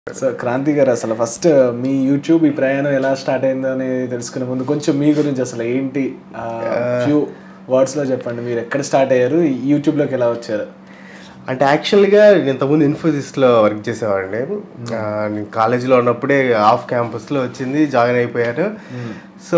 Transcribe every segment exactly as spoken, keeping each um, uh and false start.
So Kranti గారు అసలు first మీ YouTube ఈ ప్రయాణం ఎలా స్టార్ట్ అయిందో అని తెలుసుకునే ముందు కొంచెం మీ గురించి అసలు ఏంటి ఫ్యూ వర్డ్స్లో చెప్పండి. మీరు ఎక్కడ స్టార్ట్ అయ్యారు, యూట్యూబ్లోకి ఎలా వచ్చారు? అంటే యాక్చువల్గా నేను ఇంతకుముందు ఇన్ఫోసిస్లో వర్క్ చేసేవాడిని. నేను కాలేజీలో ఉన్నప్పుడే ఆఫ్ క్యాంపస్లో వచ్చింది, జాయిన్ అయిపోయారు. సో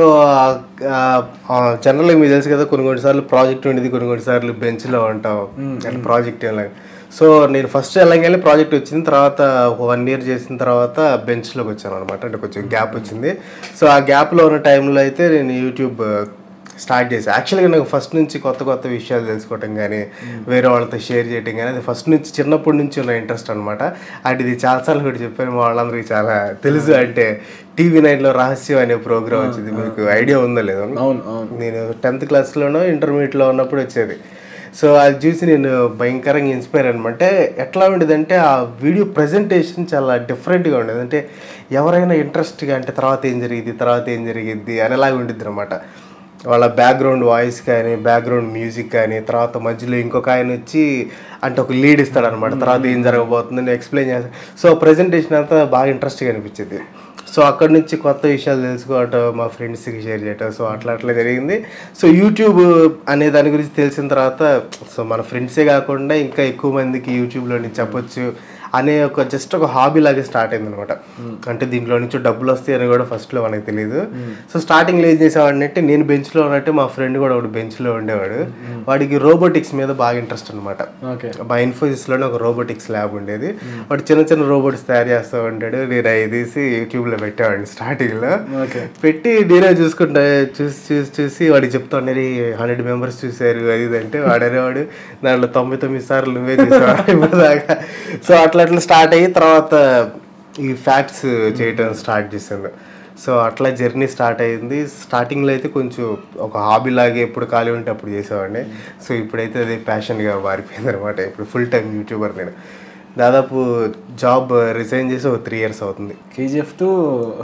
జనరల్గా మీకు తెలుసు కదా, కొన్ని కొన్నిసార్లు ప్రాజెక్ట్ ఉండేది, కొన్ని కొన్నిసార్లు బెంచ్లో ఉంటాం అంటే ప్రాజెక్ట్ ఎలా. సో నేను ఫస్ట్ వెళ్ళగానే ప్రాజెక్ట్ వచ్చింది, తర్వాత వన్ ఇయర్ చేసిన తర్వాత బెంచ్లోకి వచ్చాను అనమాట. అంటే కొంచెం గ్యాప్ వచ్చింది. సో ఆ గ్యాప్లో ఉన్న టైంలో అయితే నేను యూట్యూబ్ స్టార్ట్ చేశాను. యాక్చువల్గా నాకు ఫస్ట్ నుంచి కొత్త కొత్త విషయాలు తెలుసుకోవటం కానీ, వేరే వాళ్ళతో షేర్ చేయడం కానీ, అది ఫస్ట్ నుంచి చిన్నప్పటి నుంచి ఉన్న ఇంట్రెస్ట్ అనమాట. అంటే ఇది చాలాసార్లు కూడా చెప్పాను, మా వాళ్ళందరికీ చాలా తెలుసు. అంటే టీవీ నైన్లో రహస్యం అనే ప్రోగ్రామ్ వచ్చింది, మీకు ఐడియా ఉందో లేదో. నేను టెన్త్ క్లాస్లోనో ఇంటర్మీడియట్లో ఉన్నప్పుడు వచ్చేది. సో అది చూసి నేను భయంకరంగా ఇన్స్పైర్ అనమాట. ఎట్లా ఉండేదంటే ఆ వీడియో ప్రజెంటేషన్ చాలా డిఫరెంట్గా ఉండేది. అంటే ఎవరైనా ఇంట్రెస్ట్గా అంటే తర్వాత ఏం జరిగింది తర్వాత ఏం జరిగిద్ది అనేలాగా ఉండిద్ది అనమాట. వాళ్ళ బ్యాక్గ్రౌండ్ వాయిస్ కానీ, బ్యాక్గ్రౌండ్ మ్యూజిక్ కానీ, తర్వాత మధ్యలో ఇంకొక ఆయన వచ్చి అంటే ఒక లీడ్ ఇస్తాడనమాట, తర్వాత ఏం జరగబోతుందని ఎక్స్ప్లెయిన్ చేస్తాను. సో ప్రజెంటేషన్ అంతా బాగా ఇంట్రెస్ట్గా అనిపించింది. సో అక్కడ నుంచి కొత్త విషయాలు తెలుసుకోవటం, మా ఫ్రెండ్స్కి షేర్ చేయటం, సో అట్లా అట్లా జరిగింది. సో యూట్యూబ్ అనే దాని గురించి తెలిసిన తర్వాత సో మన ఫ్రెండ్సే కాకుండా ఇంకా ఎక్కువ మందికి యూట్యూబ్లో నుంచి చెప్పొచ్చు అనే ఒక జస్ట్ ఒక హాబీ లాగే స్టార్ట్ అయింది అనమాట. అంటే దీంట్లో నుంచి డబ్బులు వస్తాయి అని కూడా ఫస్ట్లో మనకు తెలియదు. సో స్టార్టింగ్లో ఏం చేసేవాడిని అంటే, నేను బెంచ్లో ఉన్నట్టే మా ఫ్రెండ్ కూడా ఒకటి బెంచ్లో ఉండేవాడు. వాడికి రోబోటిక్స్ మీద బాగా ఇంట్రెస్ట్ అనమాట. మా ఇన్ఫోసిస్లోనే ఒక రోబోటిక్స్ ల్యాబ్ ఉండేది. వాడు చిన్న చిన్న రోబోట్స్ తయారు చేస్తూ ఉంటాడు. నేను అవి తీసి యూట్యూబ్లో పెట్టేవాడిని స్టార్టింగ్లో. పెట్టి నేనే చూసుకుంటా, చూసి చూసి చూసి వాడికి చెప్తా ఉండేది, హండ్రెడ్ మెంబర్స్ చూసారు అది ఇది అంటే వాడనేవాడు దాంట్లో తొంభై తొమ్మిది సార్లు నువ్వే చూసావు దాకా. సో అట్లా అట్లా స్టార్ట్ అయ్యి తర్వాత ఈ ఫ్యాక్ట్స్ చేయటం స్టార్ట్ చేశాను. సో అట్లా జర్నీ స్టార్ట్ అయ్యింది. స్టార్టింగ్లో అయితే కొంచెం ఒక హాబీ లాగే ఎప్పుడు ఖాళీ ఉంటే అప్పుడు చేసేవాడిని. సో ఇప్పుడైతే అది ప్యాషన్గా మారిపోయింది అనమాట. ఇప్పుడు ఫుల్ టైం యూట్యూబర్ నేను. దాదాపు జాబ్ రిజైన్ చేసి ఒక త్రీ ఇయర్స్ అవుతుంది. KGF to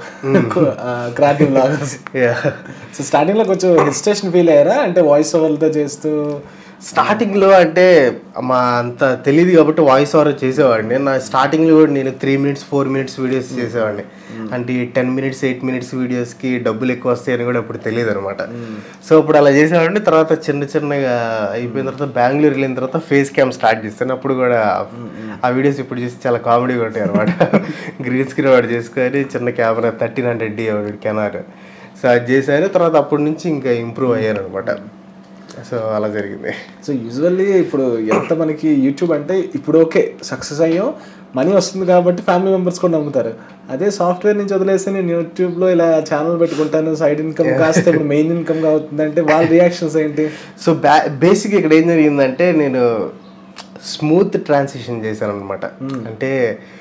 Kranti vloggers. So స్టార్టింగ్లో కొంచెం హెసిటేషన్ ఫీల్ అయ్యారా? అంటే వాయిస్ ఓవర్లతో చేస్తూ స్టార్టింగ్లో అంటే మా అంత తెలియదు కాబట్టి వాయిస్ ఓవర్ చేసేవాడిని. నా స్టార్టింగ్లో కూడా నేను three minutes four minutes videos చేసేవాడిని. అంటే టెన్ మినిట్స్ ఎయిట్ మినిట్స్ వీడియోస్కి డబ్బులు ఎక్కువ వస్తాయని కూడా అప్పుడు తెలియదు అనమాట. సో ఇప్పుడు అలా చేసేవాడిని. తర్వాత చిన్న చిన్నగా అయిపోయిన తర్వాత బెంగళూరు వెళ్ళిన తర్వాత ఫేస్ క్యామ్ స్టార్ట్ చేస్తాను. అప్పుడు కూడా ఆ వీడియోస్ ఇప్పుడు చూసి చాలా కామెడీగా ఉంటాయి అనమాట. గ్రీన్ స్క్రీన్ వాడు చేసుకొని చిన్న camera thirteen hundred D camera, so అది చేశాను. తర్వాత అప్పటి నుంచి ఇంకా ఇంప్రూవ్ అయ్యాను అనమాట. సో అలా జరిగింది. సో యూజువల్లీ ఇప్పుడు ఎంత మనకి యూట్యూబ్ అంటే ఇప్పుడు ఓకే సక్సెస్ అయ్యాం, మనీ వస్తుంది కాబట్టి ఫ్యామిలీ మెంబర్స్ కూడా నమ్ముతారు. అదే సాఫ్ట్వేర్ నుంచి వదిలేస్తే నేను యూట్యూబ్లో ఇలా ఛానల్ పెట్టుకుంటాను, సైడ్ ఇన్కమ్ కాస్త ఇప్పుడు మెయిన్ ఇన్కమ్గా అవుతుందంటే వాళ్ళ రియాక్షన్స్ ఏంటి? సో బ్యా బేసిక్ ఇక్కడ ఏం జరిగిందంటే, నేను స్మూత్ ట్రాన్సిషన్ చేశాను అనమాట. అంటే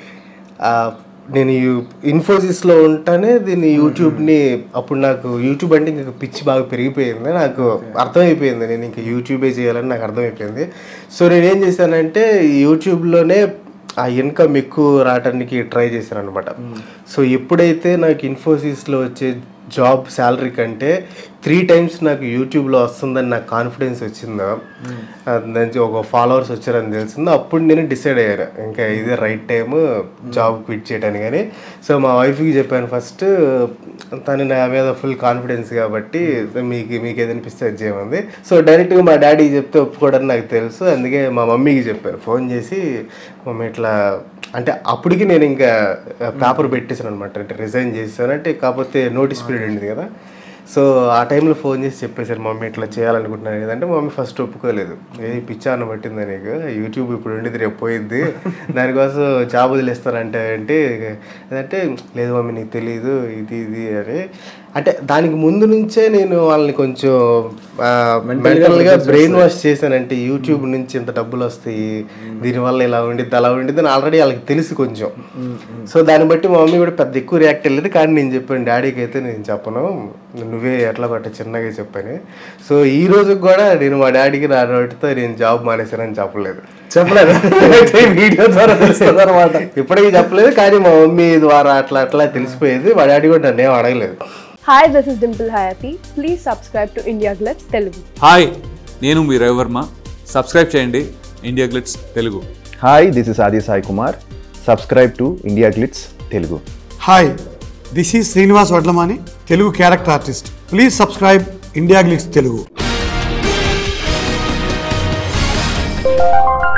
నేను ఇన్ఫోసిస్లో ఉంటానే దీన్ని యూట్యూబ్ని, అప్పుడు నాకు యూట్యూబ్ అంటే ఇంకా పిచ్చి బాగా పెరిగిపోయింది. నాకు అర్థమైపోయింది నేను ఇంకా యూట్యూబే చేయాలని నాకు అర్థమైపోయింది. సో నేనేం చేశానంటే యూట్యూబ్లోనే ఆ ఇన్కమ్ ఎక్కువ రావడానికి ట్రై చేశాను అనమాట. సో ఎప్పుడైతే నాకు ఇన్ఫోసిస్లో వచ్చే జాబ్ శాలరీ కంటే త్రీ టైమ్స్ నాకు యూట్యూబ్లో వస్తుందని నాకు కాన్ఫిడెన్స్ వచ్చిందో, దానికి ఒక ఫాలోవర్స్ వచ్చారని తెలిసిందో, అప్పుడు నేను డిసైడ్ అయ్యాను ఇంకా ఇదే రైట్ టైము జాబ్ క్విట్ చేయడానికి. కానీ సో మా వైఫ్కి చెప్పాను ఫస్ట్, తను నా మీద ఫుల్ కాన్ఫిడెన్స్ కాబట్టి మీకు మీకు ఏదనిపిస్తే అది చేయమంది. సో డైరెక్ట్గా మా డాడీకి చెప్తే ఒప్పుకోవడానికి నాకు తెలుసు. అందుకే మా మమ్మీకి చెప్పాను ఫోన్ చేసి, మమ్మీ ఇట్లా అంటే అప్పటికి నేను ఇంకా పేపర్ పెట్టేసాను అనమాట. అంటే రిజైన్ చేశాను అంటే, కాకపోతే నోటీస్ పీరియడ్ ఉండేది కదా. సో ఆ టైంలో ఫోన్ చేసి చెప్పేశారు, మమ్మీ ఇట్లా చేయాలనుకుంటున్నాను కదంటే మమ్మీ ఫస్ట్ ఒప్పుకోలేదు. ఏది పిచ్చాన్న పట్టిందా నీకు, యూట్యూబ్ ఇప్పుడు ఉండేది రేపు పోయిద్ది, దానికోసం జాబ్ వదిలేస్తానంటే అంటే అంటే లేదు మమ్మీ నీకు తెలీదు ఇది ఇది అని. అంటే దానికి ముందు నుంచే నేను వాళ్ళని కొంచెం మెంటల్గా బ్రెయిన్ వాష్ చేశానంటే, యూట్యూబ్ నుంచి ఇంత డబ్బులు వస్తాయి, దీనివల్ల ఇలా ఉండిద్ది అలా ఉండిద్ది అని ఆల్రెడీ వాళ్ళకి తెలుసు కొంచెం. సో దాన్ని బట్టి మా మమ్మీ కూడా పెద్ద ఎక్కువ రియాక్ట్ అయ్యలేదు. కానీ నేను చెప్పాను డాడీకి అయితే నేను చెప్పను, నువ్వే ఎట్లా పట్ట చిన్నగా చెప్పని. సో ఈ రోజుకి కూడా నేను మా డాడీకి నా నోటితో నేను జాబ్ మానేశానని చెప్పలేదు చెప్పలేదు వీడియో ద్వారా తెలుస్తుంది అనమాట. ఇప్పటికీ చెప్పలేదు, కానీ మా మమ్మీ ద్వారా అట్లా అట్లా తెలిసిపోయేది. మా డాడీ కూడా నన్ను ఏం అడగలేదు. Hi, this is Dimple Hayati. Please subscribe to India Glitz Telugu. Hi, నేను మీ రవి వర్మ. సబ్స్క్రైబ్ చేయండి India Glitz Telugu. Hi, this is Adi Sai Kumar. subscribe to India Glitz Telugu. Hi, this is Srinivas Vadlamani, Telugu character artist. Please subscribe India Glitz Telugu.